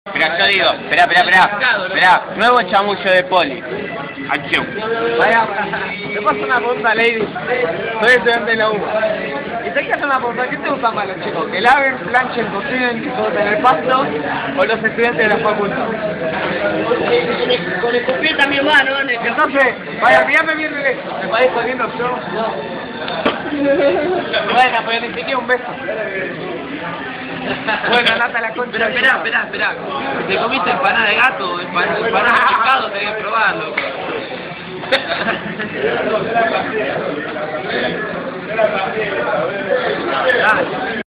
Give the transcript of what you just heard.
Mira, yo digo, esperá, nuevo chamullo de Poli. Acción. Vaya, te paso una pregunta, Lady. Soy estudiante de la U. Y te quiero hacer una pregunta, ¿qué te gusta más los chicos? ¿Que laven, planchen, cocinen, que corten el pasto? ¿O los estudiantes de la facultad? Con el copiel también va, ¿no? Entonces, vaya, mirame bien el esto. ¿Me parece poniendo yo? Bueno, pero ni siquiera un beso. Bueno, Nata, la concha. Pero esperá. ¿Te comiste empanada de gato? Empanada de pescado, tenés que probarlo.